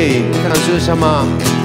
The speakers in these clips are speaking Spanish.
Sí, esta canción se llama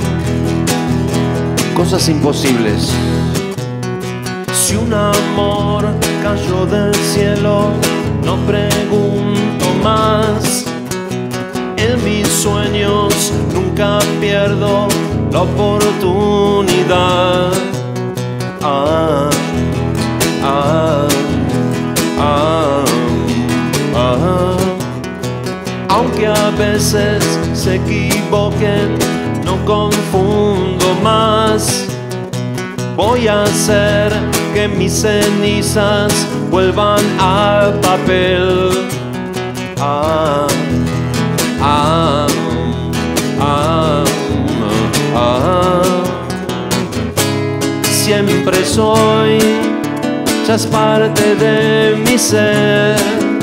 Cosas Imposibles. Si un amor cayó del cielo, no pregunto más. En mis sueños nunca pierdo la oportunidad. Ah, ah, ah, ah. Aunque a veces se equivoquen, no confundo más. Voy a hacer que mis cenizas vuelvan al papel. Ah, ah, ah, ah. Siempre soy, ya es parte de mi ser.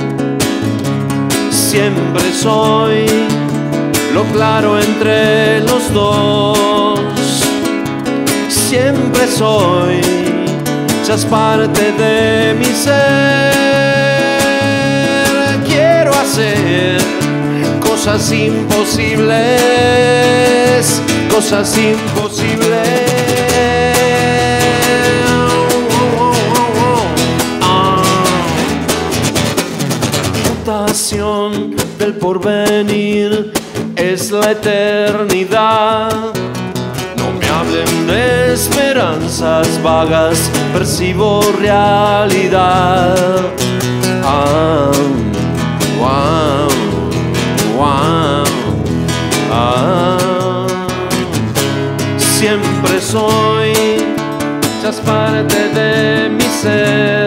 Siempre soy lo claro entre los dos. Siempre soy, ya es parte de mi ser. Quiero hacer cosas imposibles, cosas imposibles. Mutación del porvenir es la eternidad. No me hablen de esperanzas vagas, percibo realidad. Ah, wow, wow, ah. Siempre soy, ya es parte de mi ser.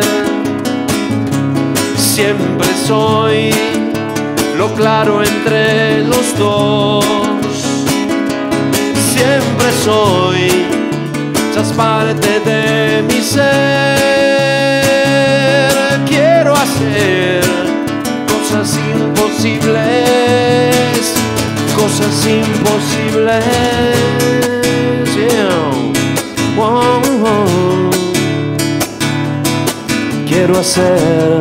Siempre soy lo claro entre los dos. Siempre soy, ya es parte de mi ser. Quiero hacer cosas imposibles, cosas imposibles. Yeah. Wow, wow. Quiero hacer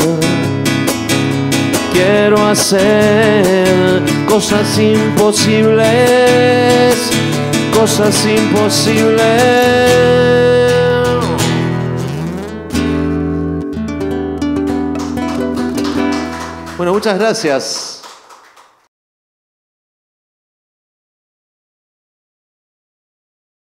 cosas imposibles, cosas imposibles. Bueno, muchas gracias.